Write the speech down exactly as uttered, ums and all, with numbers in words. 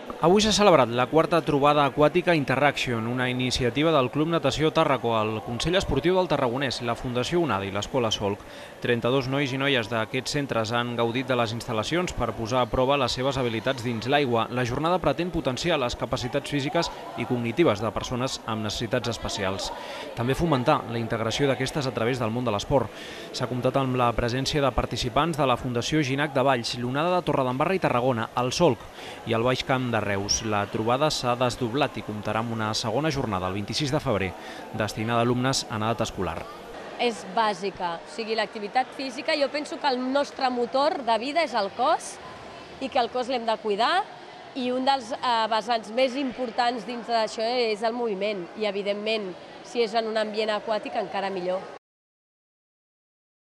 Avui s'ha celebrat la quarta trobada aquàtica Interaction, una iniciativa del Club Natació Tàrraco, el Consell Esportiu del Tarragonès, la Fundació Onada i l'Escola Solc. trenta-dos nois i noies d'aquests centres han gaudit de les instal·lacions per posar a prova les seves habilitats dins l'aigua. La jornada pretén potenciar les capacitats físiques i cognitives de persones amb necessitats especials. També fomentar la integració d'aquestes a través del món de l'esport. S'ha comptat amb la presència de participants de la Fundació Ginac de Valls, l'Onada de Torredembarra i Tarragona, el Solc i el Baix Camp de Reus. La trobada s'ha desdoblat i comptarà amb una segona jornada el vint-i-sis de febrer, destinada a alumnes en edat escolar. És bàsica, o sigui, l'activitat física, jo penso que el nostre motor de vida és el cos i que el cos l'hem de cuidar, i un dels vessants més importants dins d'això és el moviment i, evidentment, si és en un ambient aquàtic encara millor.